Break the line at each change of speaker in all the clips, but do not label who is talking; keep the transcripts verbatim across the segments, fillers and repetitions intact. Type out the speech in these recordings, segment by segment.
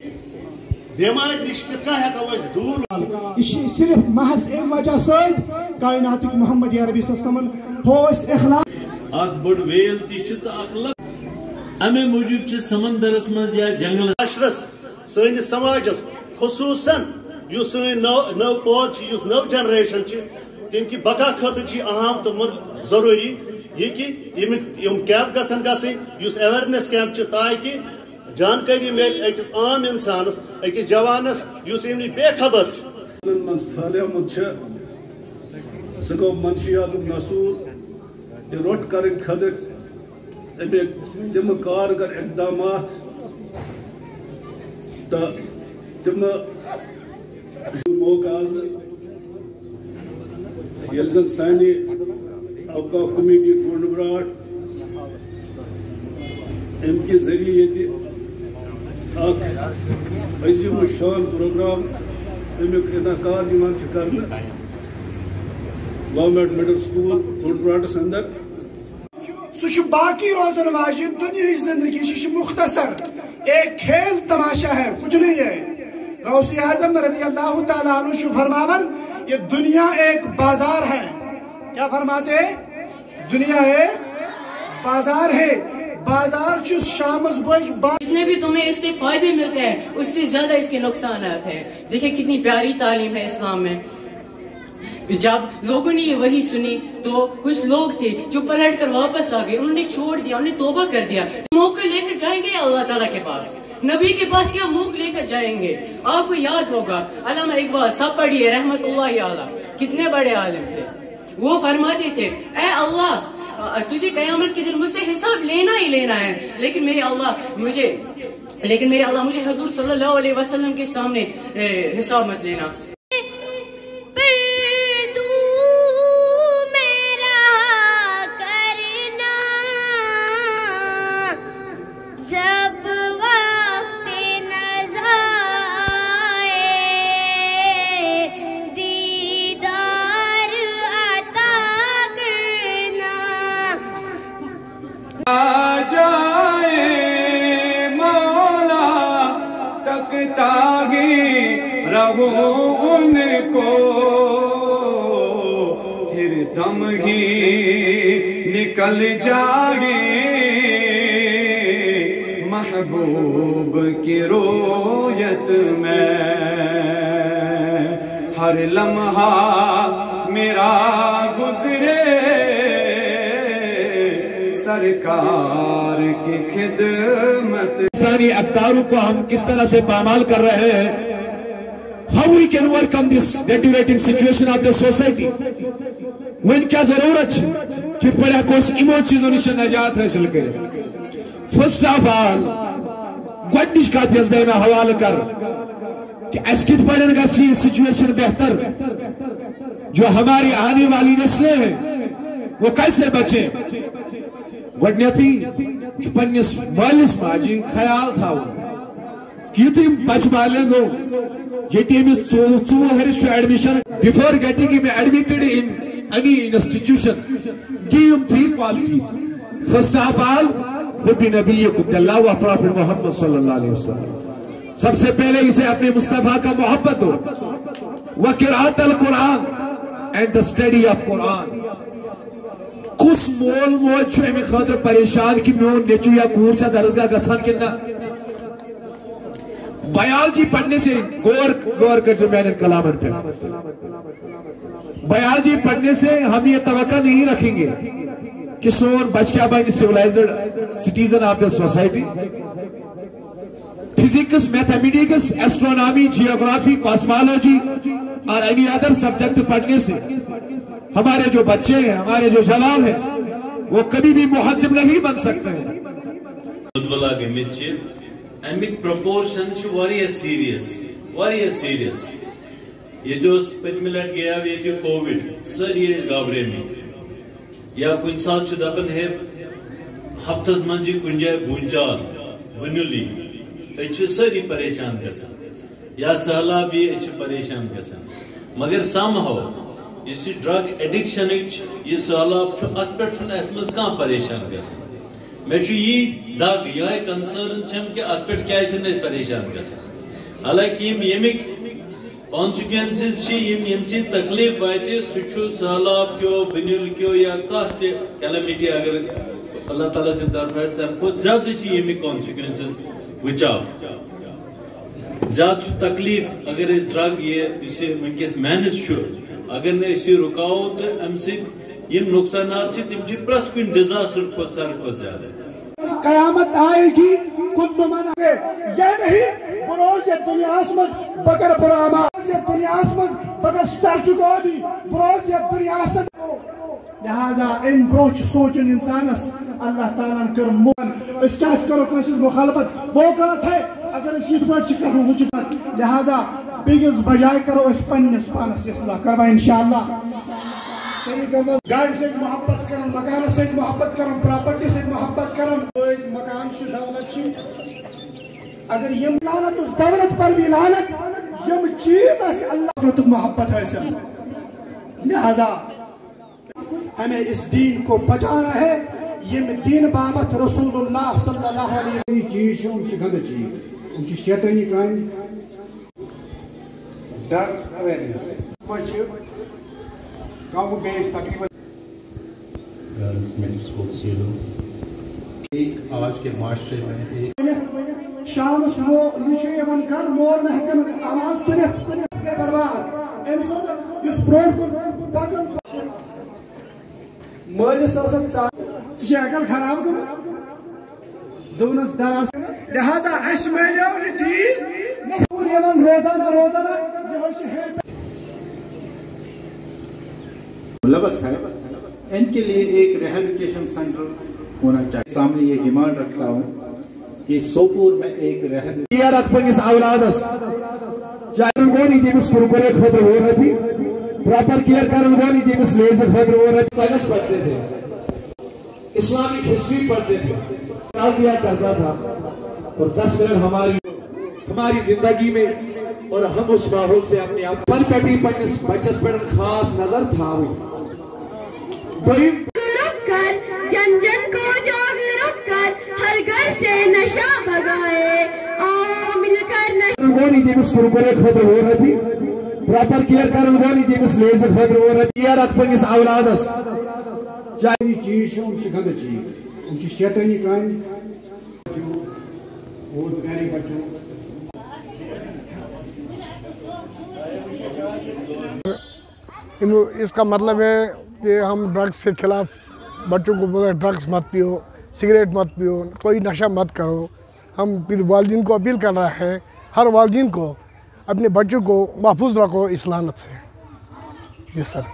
بیمار نش کت کھانا ہیکو دور
یہ صرف محض ام وجہ ست کائنات محمد عربی صلی اللہ علیہ وسلم ہو اس اخلاق
اخ بڑ ویل تہ تو اخ لگ امے موجود سمندرس مز یا جنگل
معاشرس سنس سماجس خصوصاً you sun know know پود yes know generation تم کی بقا خاطر اہم تو ضروری یہ کہ یم کیمپ گھن گھن اس اویئرنیس کیمپ تاکہ جانکاری مل اکس عام انسانس اکس جوانس اس ام بے خبر
پھلیمت سہ گو منشیات نصوص یہ روٹ کرن خاطر امیک تم کارگر اقدامات تو تم موقع یل زن سانی اوقاف کمیٹی کونڈ براٹ ام کے ذریعے یہ اخ عظیم الشان پروگرام امیک انعقاد یوان کرنے گورنمنٹ مڈل سکول کونڈ براٹس اندر
سہ باقی روزن واجن دنیا زندگی سے مختصر ایک کھیل تماشا ہے کچھ نہیں ہے غوث اعظم رضی اللہ تعالیٰ عنہ فرماون یہ دنیا ایک بازار ہے کیا فرماتے دنیا ایک بازار ہے بازار چھ شامس
جتنے بھی تمہیں اس سے فائدے ملتے ہیں اس سے زیادہ اس کے نقصانات ہیں دیکھیں کتنی پیاری تعلیم ہے اسلام میں جب لوگوں نے یہ وہی سنی تو کچھ لوگ تھے جو پلٹ کر واپس آ گئے انہوں نے چھوڑ دیا انہوں نے توبہ کر دیا موقع لے کر جائیں گے اللہ تعالیٰ کے پاس نبی کے پاس کیا موقع لے کر جائیں گے آپ کو یاد ہوگا علامہ اقبال سب پڑھیے رحمت اللہ علیہ کتنے بڑے عالم تھے وہ فرماتے تھے اے اللہ تجھے قیامت کے دن مجھ سے حساب لینا ہی لینا ہے لیکن میرے اللہ مجھے لیکن میرے اللہ مجھے حضور صلی اللہ علیہ وسلم کے سامنے حساب مت لینا
ان کو پھر دم ہی نکل جائے محبوب کی رویت میں ہر لمحہ میرا گزرے سرکار کی خدمت
انسانی اقداروں کو ہم کس طرح سے پامال کر رہے ہیں how we can overcome this deteriorating situation of the society وین کیا ضرورت کت پڑھا کوس امو چیزوں نشن نجات حاصل کرے فرسٹ آف آل گوڑنش کات یز بے میں حوال کر کہ اس کت پڑھن گا سی سچویشن بہتر جو ہماری آنے والی نسلیں ہیں وہ کیسے بچیں گوڑنیتی پنیس مالس ماجی خیال تھا کہ یہ بچ بالیں گو یہ تیمیز ژوٚوُہ ہرس چھُ admission before getting him admitted in any institution give him three qualities first of all حب نبیکم اللہ و پروفٹ محمد صلی اللہ علیہ وسلم سب سے پہلے اسے اپنے مصطفیٰ کا محبت ہو وقرات القرآن and the study of قرآن کس مول موج چھو امی خاطر پریشان کی میون نیچو یا کور چھا درزگاہ گسان کننا بایولوجی پڑھنے سے غور غور کر جو میں نے کلامن پہ بایولوجی پڑھنے سے ہم یہ توقع نہیں رکھیں گے کہ سون بچ کیا بائیں civilized citizen of the society physics mathematics astronomy geography cosmology اور اینی ادر سبجیکٹ پڑھنے سے ہمارے جو بچے ہیں ہمارے جو جوان ہیں وہ کبھی بھی مہذب نہیں بن سکتے ہیں
امیک پروپورشن چھ واریاہ سیریس واریاہ سیریس یہ پتمہ لٹ گیا یہ کووڈ ساری گابرے مت یا کن سات دپان ہے ہفتس من کن جائے بونچال ونیلی اتھ ساری پریشان گسان یا سہلاب یہ پریشان گسان مگر سم ہو اس ڈرگ ایڈکشن یہ سہلاب ات پہ اس مز کھانا پریشان گسان میں یہ دگ یہ کنسرن چھم کہ ات پہ کیا پریشان گسان हालांकि यमिक कॉन्सिक्वेंसेस यम से तकलीफ वाते सह सैलाब क्यों बनिल क्यों या कह कैलमिटी अगर अल्लाह ताला से तरफ है तम खो ज्यादा यमिक कॉन्सिक्वेंसेस वचाव ज्यादा तकलीफ अगर ड्रग ये वनकस मैनेज अगर न रुकाओ तो अम नुकसान प्रत कुन डिजास्टर खो सर खो ज्यादा
कयामत आएगी कुल्लु मन ये नहीं बरोज दुनिया मज बगर बुरामा दुनिया मज बगर स्टर्चुगोदी बरोज दुनिया लिहाजा इन ब्रोच सोचन इंसानस अल्लाह ताला कर मोन क्या करो कोशिश मुखालफत वो गलत है अगर इसी पर लिहाजा बिगिस बजाय करो इस पन्नस पानस इस्लाह करवा इंशाअल्लाह गाड़ी से मोहब्बत करन मकान से मोहब्बत करन प्रॉपर्टी से मोहब्बत करन मकान से दौलत अगर यम लानत उस दौलत पर भी लानत यम चीज अल्लाह से मोहब्बत है सर लिहाजा हमें इस दीन को बचाना है ये दीन बाबत रसूलुल्लाह सल्लल्लाहु अलैहि वसल्लम चीज उनसे गंद चीज उनसे शैतानी कान डर अवेयरनेस गाँव बेच तकरीबन
आज के माशरे में एक
शाम वो नीचे वन कर मोर में हकन आवाज तुले के बर्बाद इन सो इस प्रोड को पकन मोर ससा शक्ल खराब कर दोनों दराज लिहाजा अश में जो दीन मफूर यमन रोजाना रोजाना ये
मुलवस है इनके लिए एक रिहैबिलिटेशन सेंटर होना चाहिए। सामने ये डिमांड रखता हूँ कि सोपुर में एक रिहैबिलिटेशन
प्रॉपर केयर कर साइंस पढ़ते थे, इस्लामिक हिस्ट्री पढ़ते थे, क्लास दिया करता था और दस मिनट हमारी हमारी जिंदगी में और हम उस माहौल से अपने आप पर पटी पन्निस बचस पर खास नजर था
जन जन को जागरूक कर हर घर से नशा भगाए आओ मिलकर नशा
गोनी देमिस कुरकुरे खबर हो रही प्रॉपर केयर करन गोनी देमिस लेजर खबर हो रही केयर रख पन्निस औलादस
चाहे चीज उनसे गंद चीज उनसे शैतानी कान और प्यारे बच्चों
इसका मतलब है कि हम ड्रग्स के खिलाफ बच्चों को बोले ड्रग्स मत पियो, सिगरेट मत पियो, कोई नशा मत करो। हम फिर वालिदैन को अपील कर रहे हैं, हर वालिदैन को अपने बच्चों को महफूज रखो इस लानत से। जी सर।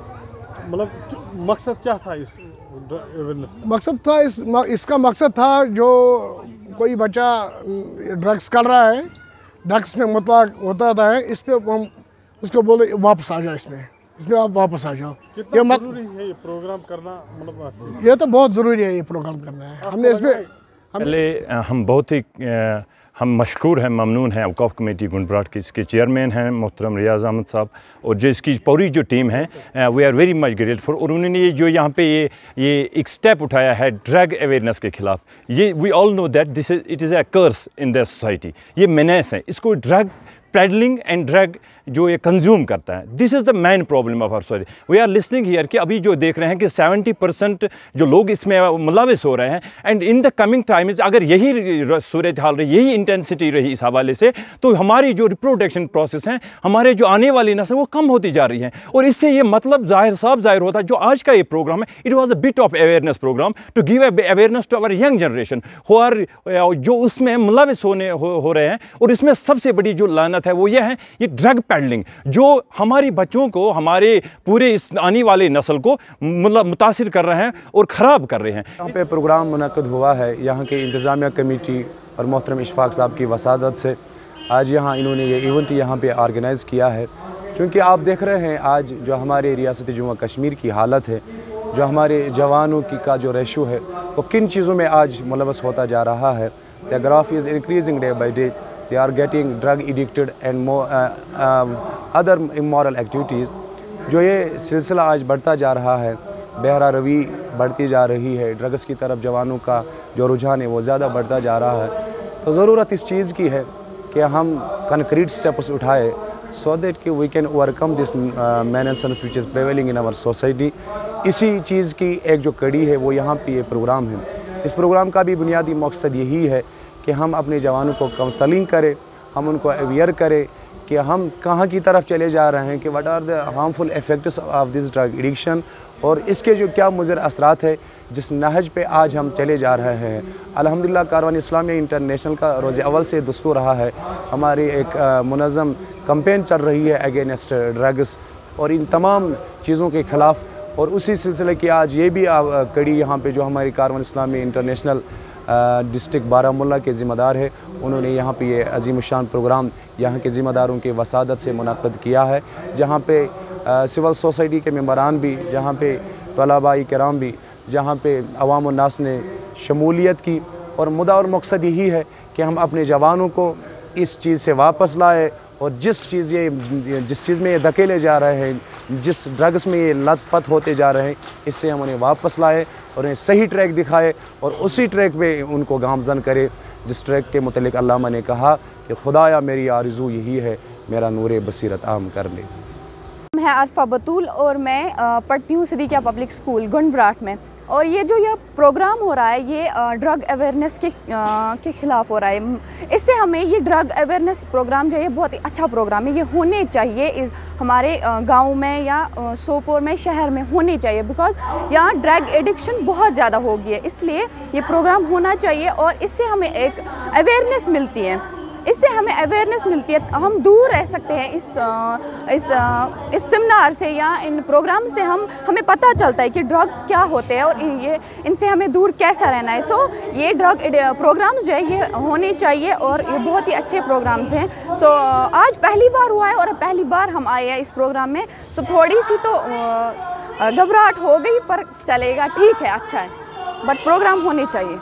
मतलब मकसद क्या था इस अवेयरनेस?
मकसद था इस इसका मकसद था जो कोई बच्चा ड्रग्स कर रहा है, ड्रग्स में मुतलक होता है, इस पे हम उसको बोले वापस आ जाओ, इसमें इसमें आप वापस आ जाओ।
कितना ये ज़रूरी है ये प्रोग्राम करना? मतलब
ये तो बहुत ज़रूरी है ये प्रोग्राम करना है। हमने इसमें हम
पहले हम बहुत ही हम मशकूर हैं, ममनून हैं औकाफ कमेटी गुंडबराट के इसके चेयरमैन हैं मोहतरम रियाज़ अहमद साहब और जो इसकी पूरी जो टीम है we are very much grateful. और उन्होंने ये जो यहाँ पे ये ये एक स्टेप उठाया है ड्रग अवेयरनेस के ख़िलाफ़, ये we all know that this is it is a curse in the society. ये मेनेस है, इसको ड्रग पेडलिंग एंड ड्रग जो ये कंज्यूम करता है, this is the main problem of our society. We are listening here कि अभी जो देख रहे हैं कि सेवेंटी परसेंट जो लोग इसमें मुलविस हो रहे हैं and in the coming times अगर यही सूरत हाल रही, यही इंटेंसिटी रही इस हवाले से, तो हमारी जो रिप्रोडक्शन प्रोसेस हैं, हमारे जो आने वाली नस्ल वो कम होती जा रही हैं। और इससे ये मतलब जाहिर साफ जाहिर होता है जो आज का ये प्रोग्राम है, it was a bit of awareness program to give awareness to our young generation who are जो उसमें मुलविस होने हो, हो रहे हैं। और इसमें सबसे बड़ी जो लानत है वो ये है ये ड्रग पेडलिंग, जो हमारी बच्चों को, हमारे पूरे इस आने वाले नस्ल को मुतासिर कर रहे हैं और ख़राब कर रहे हैं।
यहाँ पे प्रोग्राम मुनक़्क़द हुआ है यहाँ के इंतज़ामिया कमेटी और मोहतरम इशफाक साहब की वसादत से। आज यहाँ इन्होंने ये इवेंट यहाँ पे ऑर्गेनाइज़ किया है, क्योंकि आप देख रहे हैं आज जो हमारे रियासत जम्मू कश्मीर की हालत है, जो हमारे जवानों की का जो रेशो है वो किन चीज़ों में आज मुलवस होता जा रहा है। The graph is increasing day by day, they are getting drug addicted and more uh, um, other immoral activities। जो ये सिलसिला आज बढ़ता जा रहा है, बहरा रवी बढ़ती जा रही है, ड्रग्स की तरफ जवानों का जो रुझान है वो ज़्यादा बढ़ता जा रहा है। तो ज़रूरत इस चीज़ की है कि हम कंक्रीट स्टेप्स उठाए सो दैट कि we can overcome this menace which is prevailing in our society. इसी चीज़ की एक जो कड़ी है वो यहाँ पे ये प्रोग्राम है। इस प्रोग्राम का भी बुनियादी मकसद यही है कि हम अपने जवानों को काउंसलिंग करें, हम उनको अवेयर करें कि हम कहाँ की तरफ चले जा रहे हैं, कि what are the harmful effects of this drug addiction और इसके जो क्या मुज़र असरात है जिस नहज पे आज हम चले जा रहे हैं। अल्हम्दुलिल्लाह कारवान इस्लामिया इंटरनेशनल का रोज़ अव्वल से दस्तूर रहा है, हमारी एक मुनज़्ज़म कैंपेन चल रही है अगेंस्ट ड्रग्स और इन तमाम चीज़ों के ख़िलाफ़। और उसी सिलसिले की आज ये भी कड़ी यहाँ पे जो हमारी कारवान इस्लामिया इंटरनेशनल डिस्ट्रिक्ट बारामूला के ज़िम्मेदार है, उन्होंने यहाँ पे ये अजीम शान प्रोग्राम यहाँ के ज़िम्मेदारों के वसादत से मुनक़्क़द किया है, जहाँ पे सिविल सोसाइटी के मेंबरान भी, जहाँ पे तलबा-ए किराम भी, जहाँ पे अवाम और नास ने शमूलियत की। और मुद्दा और मकसद यही है कि हम अपने जवानों को इस चीज़ से वापस लाए और जिस चीज़ ये जिस चीज़ में ये धकेले जा रहे हैं, जिस ड्रग्स में ये लत-पत होते जा रहे हैं, इससे हम उन्हें वापस लाए और उन्हें सही ट्रैक दिखाए और उसी ट्रैक पे उनको गामज़न करे जिस ट्रैक के मुतल्लिक़ अल्लामा ने कहा कि खुदाया मेरी आरज़ू यही है मेरा नूर बसीरत आम कर ले।
मैं अरफा बतूल और मैं पढ़ती हूँ सिद्दीकिया पब्लिक स्कूल गुंडब्राट में। और ये जो ये प्रोग्राम हो रहा है ये ड्रग अवेयरनेस के के ख़िलाफ़ हो रहा है। इससे हमें ये ड्रग अवेयरनेस प्रोग्राम जो है बहुत ही अच्छा प्रोग्राम है, ये होने चाहिए इस हमारे गांव में या सोपोर में, शहर में होने चाहिए, बिकॉज़ यहाँ ड्रग एडिक्शन बहुत ज़्यादा हो गई है। इसलिए ये प्रोग्राम होना चाहिए और इससे हमें एक अवेयरनेस मिलती है, इससे हमें अवेयरनेस मिलती है। हम दूर रह सकते हैं इस इस इस सेमिनार से या इन प्रोग्राम से। हम हमें पता चलता है कि ड्रग क्या होते हैं और ये इनसे हमें दूर कैसा रहना है। सो ये ड्रग प्रोग्राम्स जो है ये होने चाहिए और ये बहुत ही अच्छे प्रोग्राम्स हैं। सो आज पहली बार हुआ है और पहली बार हम आए हैं इस प्रोग्राम में। सो थोड़ी सी तो घबराहट हो गई, पर चलेगा, ठीक है, अच्छा है, बट प्रोग्राम होने चाहिए।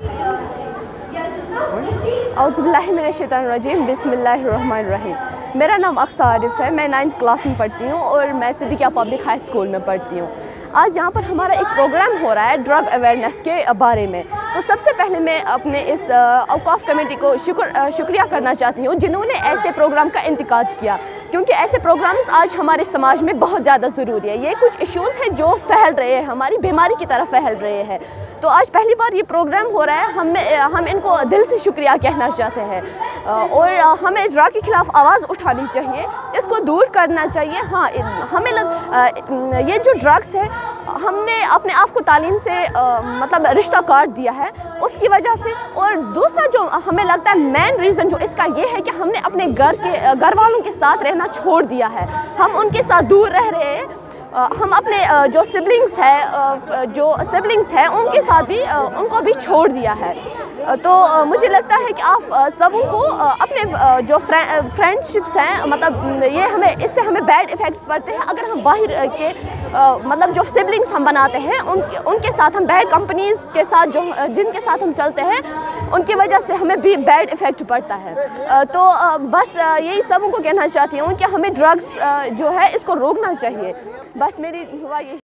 औज़ुबिल्लाहिमिनश्शैतानिर्रजीम, बिस्मिल्लाहिर्रहमानिर्रहीम। मेरा नाम अक्सा आरिफ है, मैं नाइन्थ क्लास में पढ़ती हूँ और मैं सिद्दीकिया पब्लिक हाई स्कूल में पढ़ती हूँ। आज यहाँ पर हमारा एक प्रोग्राम हो रहा है ड्रग अवेयरनेस के बारे में। तो सबसे पहले मैं अपने इस औकाफ कमेटी को शुक्र शुक्रिया करना चाहती हूँ जिन्होंने ऐसे प्रोग्राम का इंतकाद किया, क्योंकि ऐसे प्रोग्राम्स आज हमारे समाज में बहुत ज़्यादा ज़रूरी है। ये कुछ इश्यूज़ हैं जो फैल रहे हैं, हमारी बीमारी की तरफ फैल रहे हैं। तो आज पहली बार ये प्रोग्राम हो रहा है, हमें हम इनको दिल से शुक्रिया कहना चाहते हैं और हमें ड्रग के ख़िलाफ़ आवाज़ उठानी चाहिए, इसको दूर करना चाहिए। हाँ, हमें लग ये जो ड्रग्स है, हमने अपने आप को तालीम से आ, मतलब रिश्ता काट दिया है उसकी वजह से। और दूसरा जो हमें लगता है मेन रीज़न जो इसका ये है कि हमने अपने घर के घर वालों के साथ रहना छोड़ दिया है, हम उनके साथ दूर रह रहे हैं। हम अपने जो सिबलिंग्स है जो सिबलिंग्स हैं उनके साथ भी उनको भी छोड़ दिया है। तो मुझे लगता है कि आप सबों को अपने जो फ्रेंडशिप्स हैं, मतलब ये हमें इससे हमें बैड इफ़ेक्ट्स पड़ते हैं। अगर हम बाहर के मतलब जो सिबलिंग्स हम बनाते हैं उन उनके साथ हम बैड कंपनीज़ के साथ जो जिनके साथ हम चलते हैं उनकी वजह से हमें भी बैड इफ़ेक्ट पड़ता है। तो बस यही सबों को कहना चाहती हूँ कि हमें ड्रग्स जो है इसको रोकना चाहिए। बस मेरी हुआ यही।